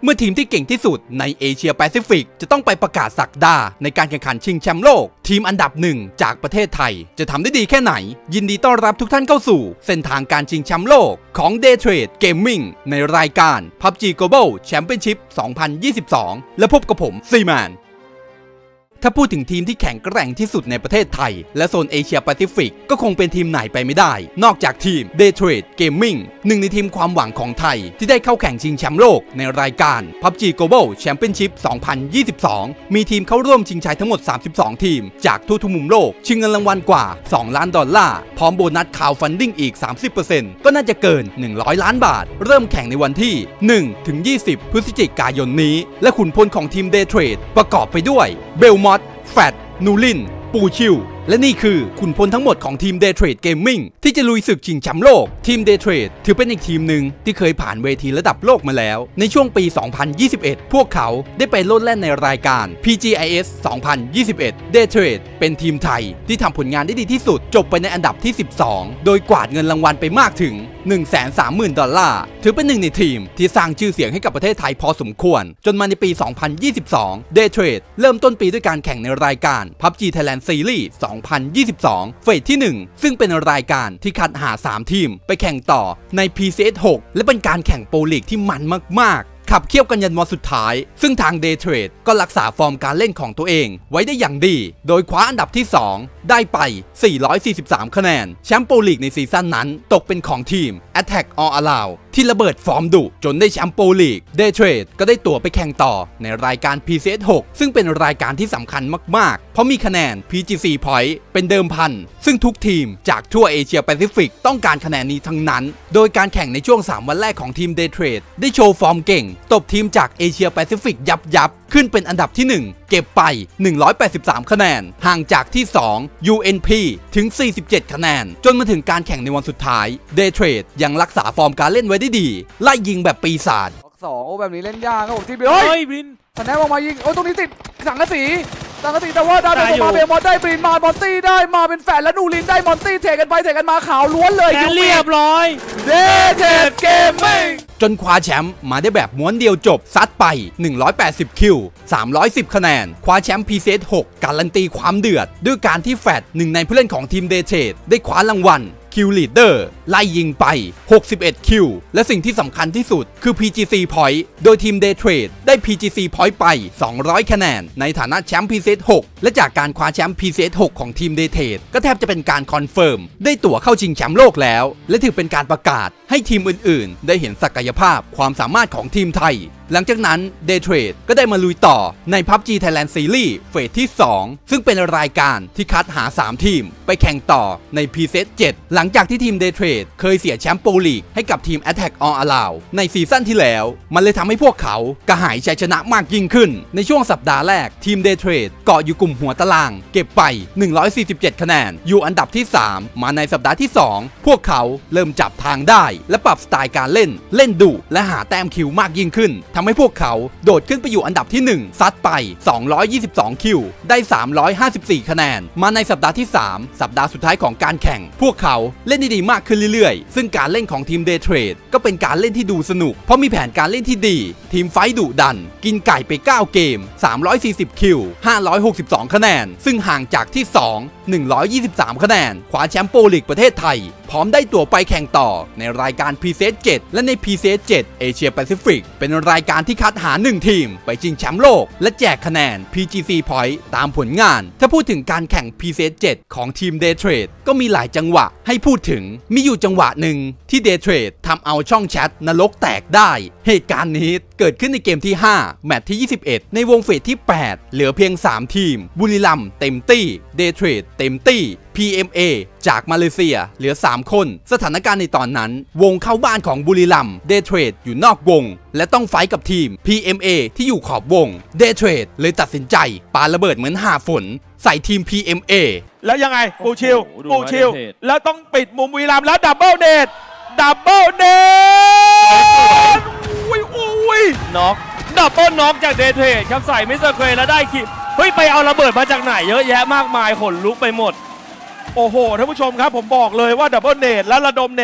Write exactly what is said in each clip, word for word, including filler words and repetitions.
เมื่อทีมที่เก่งที่สุดในเอเชียแปซิฟิกจะต้องไปประกาศศักดาในการแข่งขันชิงแชมป์โลกทีมอันดับหนึ่งจากประเทศไทยจะทำได้ดีแค่ไหนยินดีต้อนรับทุกท่านเข้าสู่เส้นทางการชิงแชมป์โลกของ Daytrade Gaming ในรายการ พับจี Global Championship สองพันยี่สิบสอง และพบกับผมซีแมนถ้าพูดถึงทีมที่แข็งแกร่งที่สุดในประเทศไทยและโซนเอเชียแปซิฟิกก็คงเป็นทีมไหนไปไม่ได้นอกจากทีม Daytrade Gaming หนึ่งในทีมความหวังของไทยที่ได้เข้าแข่งชิงแชมป์โลกในรายการ พับจี Global Championship สองพันยี่สิบสอง มีทีมเข้าร่วมชิงชัยทั้งหมดสามสิบสองทีมจากทั่วทุกมุมโลกชิงเงินรางวัลกว่าสองล้านดอลลาร์พร้อมโบนัสข่าวฟันดิ้งอีก สามสิบเปอร์เซ็นต์ ก็น่าจะเกินหนึ่งร้อยล้านบาทเริ่มแข่งในวันที่หนึ่งถึงยี่สิบพฤศจิกายนนี้และขุนพลของทีม Daytrade ประกอบไปด้วยเบลมอตแฟตนูลินปูชิวและนี่คือขุนพลทั้งหมดของทีม Daytrade Gaming ที่จะลุยศึกชิงแชมป์โลกทีม Daytrade ถือเป็นอีกทีมหนึ่งที่เคยผ่านเวทีระดับโลกมาแล้วในช่วงปี สองพันยี่สิบเอ็ด พวกเขาได้ไปโลดแล่นในรายการ พี จี ไอ เอส สองพันยี่สิบเอ็ด Daytrade เป็นทีมไทยที่ทำผลงานได้ดีที่สุดจบไปในอันดับที่สิบสองโดยกวาดเงินรางวัลไปมากถึง หนึ่งแสนสามหมื่น ดอลลาร์ถือเป็นหนึ่งในทีมที่สร้างชื่อเสียงให้กับประเทศไทยพอสมควรจนมาในปี สองพันยี่สิบสอง Daytrade เริ่มต้นปีด้วยการแข่งในรายการ พับจี Thailand Series สองพันยี่สิบสองเฟสที่หนึ่งซึ่งเป็นรายการที่คัดหาสามทีมไปแข่งต่อใน พี ซี เอส หกและเป็นการแข่งโปรลีกที่มันมากๆขับเคี่ยวกันยันวันสุดท้ายซึ่งทาง Daytrade ก็รักษาฟอร์มการเล่นของตัวเองไว้ได้อย่างดีโดยคว้าอันดับที่สองได้ไปสี่ร้อยสี่สิบสามคะแนนแชมป์โปรลีกในซีซั่นนั้นตกเป็นของทีม Attack All Around ที่ระเบิดฟอร์มดุจนได้แชมป์โปรลีก Daytrade ก็ได้ตั๋วไปแข่งต่อในรายการ พี ซี เอส หกซึ่งเป็นรายการที่สำคัญมากๆเพราะมีคะแนน พี จี ซี Point เป็นเดิมพันซึ่งทุกทีมจากทั่วเอเชียแปซิฟิกต้องการคะแนนนี้ทั้งนั้นโดยการแข่งในช่วงสามวันแรกของทีม Daytrade ได้โชว์ฟอร์มเก่งตบทีมจากเอเชียแปซิฟิกยับยับขึ้นเป็นอันดับที่หนึ่งเก็บไปหนึ่งร้อยแปดสิบสามคะแนนห่างจากที่สอง ยู เอ็น พี ถึงสี่สิบเจ็ดคะแนนจนมาถึงการแข่งในวันสุดท้าย Daytrade ยังรักษาฟอร์มการเล่นไว้ได้ดีไล่ยิงแบบปีศาจสองโอ้แบบนี้เล่นยากครับผมที่เบลเฮ้ยบินคะแนนออกมายิงโอ้ตรงนี้ติดสังกะสีสังกะสีแต่ว่าดาวเดนมาเบลมอนได้บรินมามอนตี้ได้มาเป็นแฟนและนูรินได้มอนตี้เทกันไปเทกันมาขาวล้วนเลยเรียบร้อย Daytrade Gaming จนคว้าแชมป์มาได้แบบม้วนเดียวจบซัดไปหนึ่งร้อยแปดสิบคิวสามร้อยสิบคะแนนคว้าแชมป์ พี ซี เอส หกการันตีความเดือดด้วยการที่แฟตหนึ่งในผู้เล่นของทีม Daytrade ได้คว้ารางวัลคิวลีดเดอร์ไล่ยิงไปหกสิบเอ็ดคิวและสิ่งที่สำคัญที่สุดคือ พี จี ซี Point โดยทีม Daytrade ได้ พี จี ซี Point ไปสองร้อยคะแนนในฐานะแชมป์ พี ซี เอส หกและจากการคว้าแชมป์ พี ซี เอส หกของทีม Daytrade ก็แทบจะเป็นการคอนเฟิร์มได้ตั๋วเข้าชิงแชมป์โลกแล้วและถือเป็นการประกาศให้ทีมอื่นๆได้เห็นศักยภาพความสามารถของทีมไทยหลังจากนั้น Daytrade ก็ได้มาลุยต่อใน พับจี Thailand Series เฟสที่สองซึ่งเป็นรายการที่คัดหาสามทีมไปแข่งต่อใน พี ซี เอส เจ็ดหลังจากที่ทีม Daytrade เคยเสียแชมป์โปรลีกให้กับทีม Attack All Around ในซีซั่นที่แล้วมันเลยทำให้พวกเขากระหายชัยชนะมากยิ่งขึ้นในช่วงสัปดาห์แรกทีม Daytrade เกาะอยู่กลุ่มหัวตารางเก็บไปหนึ่งร้อยสี่สิบเจ็ดคะแนนอยู่อันดับที่สามมาในสัปดาห์ที่สองพวกเขาเริ่มจับทางได้และปรับสไตล์การเล่นเล่นดุและหาแต้มคิวมากยิ่งขึ้นทำให้พวกเขาโดดขึ้นไปอยู่อันดับที่หนึ่งซัดไปสองร้อยยี่สิบสองคิวได้สามร้อยห้าสิบสี่คะแนนมาในสัปดาห์ที่สามสัปดาห์สุดท้ายของการแข่งพวกเขาเล่นได้ดีมากขึ้นเรื่อยๆซึ่งการเล่นของทีม Daytrade ก็เป็นการเล่นที่ดูสนุกเพราะมีแผนการเล่นที่ดีทีมไฟท์ดุดันกินไก่ไปเก้าเกมสามร้อยสี่สิบคิวห้าร้อยหกสิบสองคะแนนซึ่งห่างจากที่สองหนึ่งร้อยยี่สิบสามคะแนนคว้าแชมป์โปรลีกประเทศไทยพร้อมได้ตั๋วไปแข่งต่อในรายการ พี ซี เอส เจ็ดและใน พี ซี เอส เจ็ด เอเชียแปซิฟิกเป็นรายการที่คัดหาหนึ่งทีมไปชิงแชมป์โลกและแจกคะแนน พี จี ซี Point ตามผลงานถ้าพูดถึงการแข่ง พี ซี เอส เจ็ด ของทีม Daytrade ก็มีหลายจังหวะให้พูดถึงมีอยู่จังหวะหนึ่งที่ Daytrade ทำเอาช่องแชทนรกแตกได้เหตุการณ์นี้เกิดขึ้นในเกมที่ห้าแมตช์ที่ยี่สิบเอ็ดในวงเฟสที่แปดเหลือเพียงสามทีมบุรีรัมย์เต็มตี้ Daytrade เต็มตี้ พี เอ็ม เอ จากมาเลเซียเหลือสามคนสถานการณ์ในตอนนั้นวงเข้าบ้านของบุรีรัมย์ Daytrade อยู่นอกวงและต้องไฟท์กับทีม พี เอ็ม เอ ที่อยู่ขอบวง Daytrade เลยตัดสินใจปาระเบิดเหมือนหาฝนใส่ทีม พี เอ็ม เอแล้วยังไงปูชิวปูชิวแล้วต้องปิดมุมบุรีรัมย์แล้วดับเบิลเนตดับเบิลเนตอุ้ยอุ้ยน็อกดับเบิลน็อกจาก Daytrade ครับใส่มิสเตอร์เครแล้วได้คิดเฮ้ยไปเอาระเบิดมาจากไหนเยอะแยะมากมายขนลุกไปหมดโอ้โหท่านผู้ชมครับผมบอกเลยว่าดับเบิลเนตและระดมเนตของ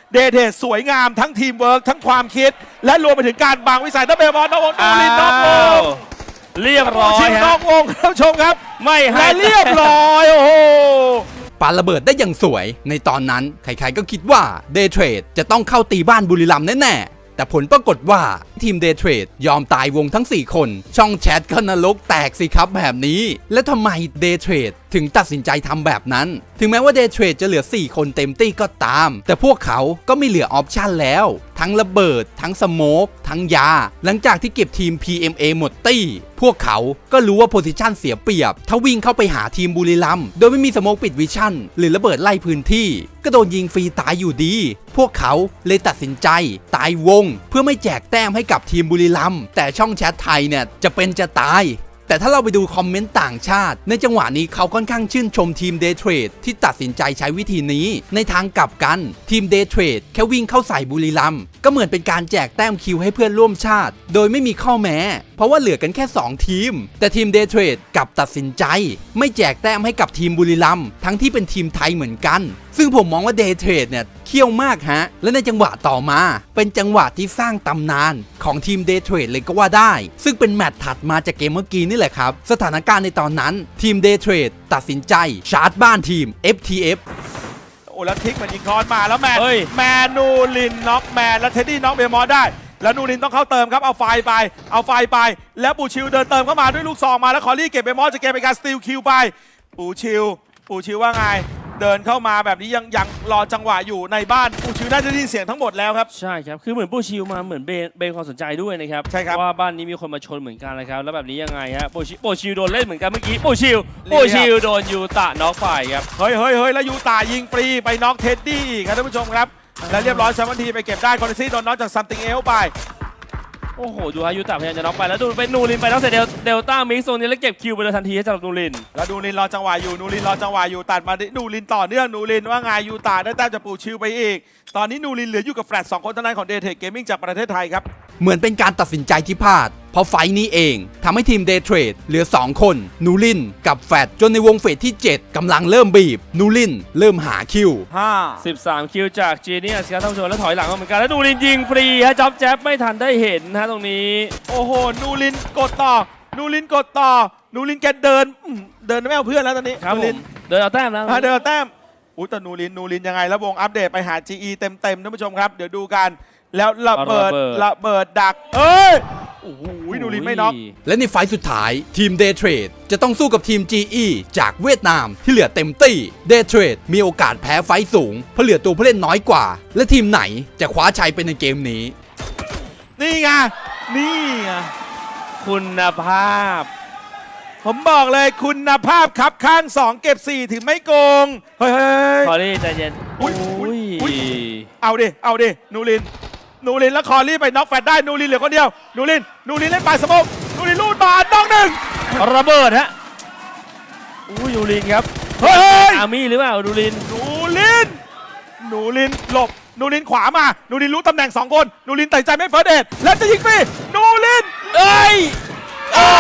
เดเทสสวยงามทั้งทีมเวิร์กทั้งความคิดและรวมไปถึงการบางวิสัยดับเบิลบอลน้องนูรินน้องวงเรียบร้อยน้องวงท่านผู้ชมครับไม่ให้เรียบร้อยโอ้โหปาระเบิดได้อย่างสวยในตอนนั้นใครๆก็คิดว่าเดย์เทรดจะต้องเข้าตีบ้านบุรีรัมย์แน่ๆแต่ผลปรากฏว่าทีมเดย์เทรดยอมตายวงทั้งสี่คนช่องแชทก็นรกแตกสิครับแบบนี้และทำไมเดย์เทรดถึงตัดสินใจทำแบบนั้นถึงแม้ว่าเดย์เทรดจะเหลือสี่คนเต็มตี้ก็ตามแต่พวกเขาก็ไม่เหลือออปชันแล้วทั้งระเบิดทั้งสโมกทั้งยาหลังจากที่เก็บทีม พี เอ็ม เอ หมดตี้พวกเขาก็รู้ว่าโพซิชันเสียเปรียบถ้าวิ่งเข้าไปหาทีมบุรีรัมย์โดยไม่มีสโมกปิดวิชั่นหรือระเบิดไล่พื้นที่ก็โดนยิงฟรีตายอยู่ดีพวกเขาเลยตัดสินใจตายวงเพื่อไม่แจกแต้มให้กับทีมบุรีรัมย์แต่ช่องแชทไทยเนี่ยจะเป็นจะตายแต่ถ้าเราไปดูคอมเมนต์ต่างชาติในจังหวะนี้เขาค่อนข้างชื่นชมทีมเดย์เทรดที่ตัดสินใจใช้วิธีนี้ในทางกลับกันทีมเดย์เทรดแค่วิ่งเข้าใส่บุรีรัมย์ก็เหมือนเป็นการแจกแต้มคิวให้เพื่อนร่วมชาติโดยไม่มีข้อแม้เพราะว่าเหลือกันแค่สองทีมแต่ทีมเดย์เทรดกลับตัดสินใจไม่แจกแต้มให้กับทีมบุรีรัมย์ทั้งที่เป็นทีมไทยเหมือนกันซึ่งผมมองว่าเดย์เทรดเนี่ยเขี้ยวมากฮะและในจังหวะต่อมาเป็นจังหวะที่สร้างตำนานของทีมเดย์เทรดเลยก็ว่าได้ซึ่งเป็นแมตช์ถัดมาจากเกมเมื่อกี้นี่แหละครับสถานการณ์ในตอนนั้นทีมเดย์เทรดตัดสินใจชาร์จบ้านทีม เอฟ ที เอฟโอ้แล้วทิกมันยิงคอนมาแล้วแมนแมนนูรินน็อกแมนและเท็ดดี้น็อกเบมอสได้แล้วนูรินต้องเข้าเติมครับเอาไฟไปเอาไฟไปแล้วปูชิวเดินเติมเข้ามาด้วยลูกซองมาแล้วคอรี่เก็บเบมอสจะเก็บเป็นการสตีลคิวไปปูชิวปูชิวว่าไงเดินเข้ามาแบบนี้ยังยังรอจังหวะอยู่ในบ้านปูชิวน่าจะได้ยินเสียงทั้งหมดแล้วครับใช่ครับคือเหมือนปูชิวมาเหมือนเบนเบนความสนใจด้วยนะครับใช่ครับว่าบ้านนี้มีคนมาชนเหมือนกันนะครับแล้วแบบนี้ยังไงฮะปูชิปูชิวโดนเล่นเหมือนกันเมื่อกี้ปูชิวปูชิวโดนยูตะน็อกไปครับเฮ้ยเฮ้ยเฮ้ยแล้วยูตะยิงฟรีไปน็อกเท็ดดี้อีกครับท่านผู้ชมครับและเรียบร้อยแซมวันทีไปเก็บได้คอนเนซี่โดนน็อกจากซัมติงเอลไปโอ้โหดูฮายูตะพยายามจะน็อกไปแล้วดูเป็นนูรินไปแล้วเสร็จเดลต้ามิกซ์ตรงนี้แล้วเก็บคิวไปเลยทันทีให้สำหรับนูรินแล้วนูรินรอจังหวะอยู่นูรินรอจังหวะอยู่ตัดมานูรินต่อเนื่องนูรินว่าไงยูตะได้แต้มจากปูชิวไปอีกตอนนี้นูรินเหลืออยู่กับแฟลตสองคนเท่านั้นของเดย์เทคเกมมิ่งจากประเทศไทยครับเหมือนเป็นการตัดสินใจที่พลาดเพราะไฟนี้เองทำให้ทีมเดย์เทรดเหลือสองคนนูรินกับแฟตจนในวงเฟสที่เจ็ดกำลังเริ่มบีบนูรินเริ่มหาคิวสิบสามคิวจากจีเนียสครับท่านผู้ชมแล้วถอยหลังมาเหมือนกันแล้วนูรินยิงฟรีฮะจ็อบแจ๊บไม่ทันได้เห็นนะตรงนี้โอ้โหนูรินกดต่อนูรินกดต่อนูรินแกเดินเดินไม่เอาเพื่อนแล้วตอนนี้ครับผมเดินเอาแต้มแล้วเดินเอาแต้มอุ้ยแต่นูรินนูรินยังไงแล้ววงอัปเดตไปหา จี อี เต็มๆท่านผู้ชมครับเดี๋ยวดูกันแล้วระเบิดระเบิดดักเอ้ยโอ้โหนูรินไม่น็อกและในไฟล์สุดท้ายทีมเดย์เทรดจะต้องสู้กับทีม จี อี จากเวียดนามที่เหลือเต็มตี้เดย์เทรดมีโอกาสแพ้ไฟล์สูงเพราะเหลือตัวผู้เล่นน้อยกว่าและทีมไหนจะคว้าชัยไปในเกมนี้นี่ไงนี่ไงคุณภาพผมบอกเลยคุณภาพครับข้างสองเก็บสี่ถึงไม่โกงเฮ้ยคอรี่ใจเย็นอุ้ยอุ้ยเอาดิเอาดินูรินนูรินแล้วคอรี่ไปน็อกแฟตได้นูรินเหลือคนเดียวนูรินนูรินเล่นปลายสมองนูรินลูดบาดน้องหนึ่งระเบิดฮะอุ้ยนูรินครับเฮ้ยอาร์มี่หรือเปล่านูรินนูรินนูรินหลบนูรินขวามานูรินรู้ตำแหน่งสองคนนูรินตัดใจไม่เฟิร์สเดทแล้วจะยิงฟรีนูรินเอ้ยโอ้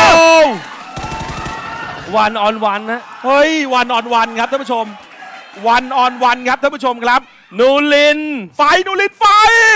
วันออนวันนะเฮ้ยวันออนวันครับท่านผู้ชมวันออนวันครับท่านผู้ชมครับนูรินไฟนูรินไฟ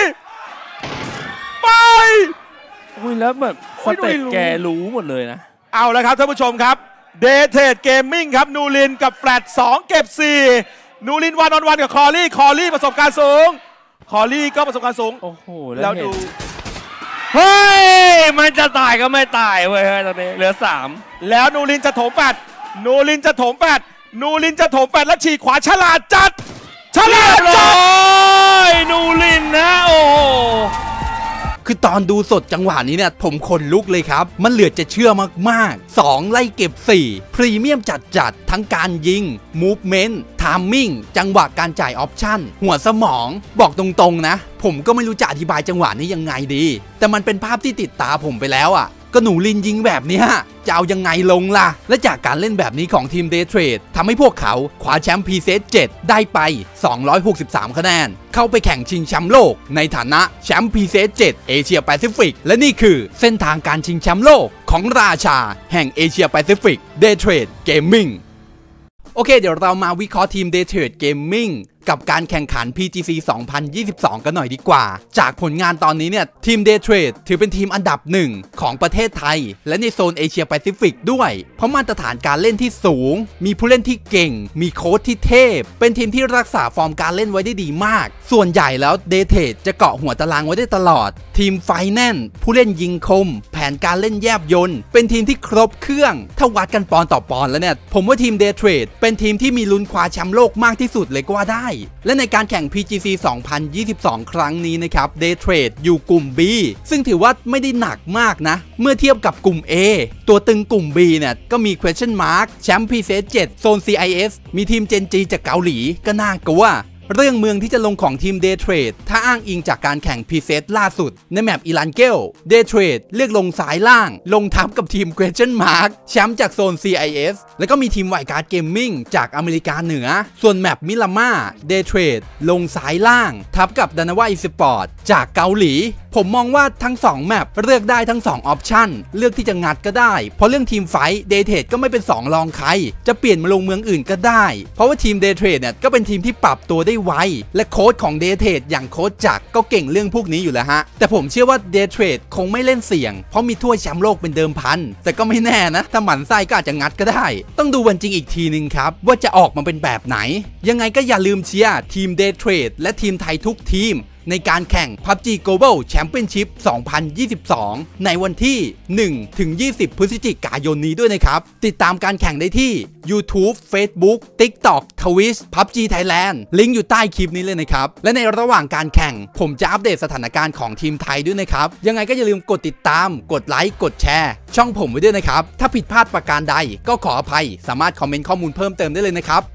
ไฟอุ้ยแล้วแบบสเต็ปแกรู้หมดเลยนะเอาแล้วครับท่านผู้ชมครับเดย์เทรดเกมมิ่งครับนูรินกับแฟลตสองเก็บสี่นูรินวันออนวันกับคอรี่คอรี่ประสบการณ์สูงคอรี่ก็ประสบการณ์สูงโอ้โหแล้วดูเฮ้ยมันจะตายก็ไม่ตายเว้ยตอนนี้เหลือสามแล้วนูรินจะโถมแปดนูรินจะโถมแปดนูรินจะโถมแปดแล้วฉีกขวาฉลาดจัดฉลาดจัดนูรินนะโอ้คือตอนดูสดจังหวะนี้เนี่ยผมขนลุกเลยครับมันเหลือจะเชื่อมากๆสองไล่เก็บสี่พรีเมียมจัดๆทั้งการยิงมูฟเมนต์ไทม์มิ่งจังหวะการจ่ายออปชั่นหัวสมองบอกตรงๆนะผมก็ไม่รู้จะอธิบายจังหวะนี้ยังไงดีแต่มันเป็นภาพที่ติดตาผมไปแล้วอ่ะก็หนูลินยิงแบบนี้จะเอายังไงลงล่ะและจากการเล่นแบบนี้ของทีมเดย์เทรดทำให้พวกเขาคว้าแชมป์พีเซสเจ็ดได้ไปสองร้อยหกสิบสามคะแนนเข้าไปแข่งชิงแชมป์โลกในฐานะแชมป์พีเซสเจ็ดเอเชียแปซิฟิกและนี่คือเส้นทางการชิงแชมป์โลกของราชาแห่งเอเชียแปซิฟิกเดย์เทรดเกมมิ่งโอเคเดี๋ยวเรามาวิเคราะห์ทีม Daytrade Gaming กับการแข่งขัน พี จี ซี สองพันยี่สิบสอง กันหน่อยดีกว่าจากผลงานตอนนี้เนี่ยทีม Daytrade ถือเป็นทีมอันดับหนึ่งของประเทศไทยและในโซนเอเชียแปซิฟิกด้วยเพราะมาตรฐานการเล่นที่สูงมีผู้เล่นที่เก่งมีโค้ชที่เทพเป็นทีมที่รักษาฟอร์มการเล่นไว้ได้ดีมากส่วนใหญ่แล้ว Daytrade จะเกาะหัวตารางไว้ได้ตลอดทีมไฟแน่นผู้เล่นยิงคมแผนการเล่นแยบยลเป็นทีมที่ครบเครื่องถ้าวัดกันปอนต่อปอนแล้วเนี่ยผมว่าทีม Daytrade เป็นทีมที่มีลุ้นคว้าแชมป์โลกมากที่สุดเลยก็ว่าได้และในการแข่ง พี จี ซี สองพันยี่สิบสอง ครั้งนี้นะครับ Daytrade อยู่กลุ่ม B ซึ่งถือว่าไม่ได้หนักมากนะเมื่อเทียบกับกลุ่ม A ตัวตึงกลุ่ม B เนี่ยก็มี question mark แชมป์ พี ซี เอส เจ็ด โซน ซี ไอ เอส มีทีม เจน จี จากเกาหลีก็น่ากลัวเรื่องเมืองที่จะลงของทีม Daytrade ถ้าอ้างอิงจากการแข่ง พี ซี เอส ล่าสุดในแมปอิลันเกล Daytrade เลือกลงซ้ายล่างลงทับกับทีม question mark แชมป์จากโซน ซี ไอ เอส แล้วก็มีทีมไวการ์ดเกมมิ่งจากอเมริกาเหนือส่วนแมปมิลาม่า Daytrade ลงซ้ายล่างทับกับดานาวาอีสปอร์ตจากเกาหลีผมมองว่าทั้งสองแมปเลือกได้ทั้งสองออปชั่นเลือกที่จะงัดก็ได้เพราะเรื่องทีมไฟท์ Daytrade ก็ไม่เป็นสองรองใครจะเปลี่ยนมาลงเมืองอื่นก็ได้เพราะว่าทีม Daytrade เนี่ยก็เป็นทีมที่ปรับตัวได้ไวและโค้ชของ Daytrade อย่างโค้ชจักรก็เก่งเรื่องพวกนี้อยู่แล้วฮะแต่ผมเชื่อว่า Daytrade คงไม่เล่นเสี่ยงเพราะมีถ้วยแชมป์โลกเป็นเดิมพันแต่ก็ไม่แน่นะถ้าหมั่นไส้ก็อาจจะงัดก็ได้ต้องดูวันจริงอีกทีนึงครับว่าจะออกมาเป็นแบบไหนยังไงก็อย่าลืมเชียร์ทีม Daytrade และทีมไทยทุกทีมในการแข่ง พับจี Global Championship สองพันยี่สิบสอง ในวันที่ หนึ่งถึงยี่สิบ พฤศจิกายนนี้ด้วยนะครับติดตามการแข่งได้ที่ YouTube Facebook TikTok Twitch พับจี Thailand ลิงก์อยู่ใต้คลิปนี้เลยนะครับและในระหว่างการแข่งผมจะอัปเดตสถานการณ์ของทีมไทยด้วยนะครับยังไงก็อย่าลืมกดติดตามกดไลค์กดแชร์ช่องผมไว้ด้วยนะครับถ้าผิดพลาดประการใดก็ขออภัยสามารถคอมเมนต์ข้อมูลเพิ่มเติมได้เลยนะครับ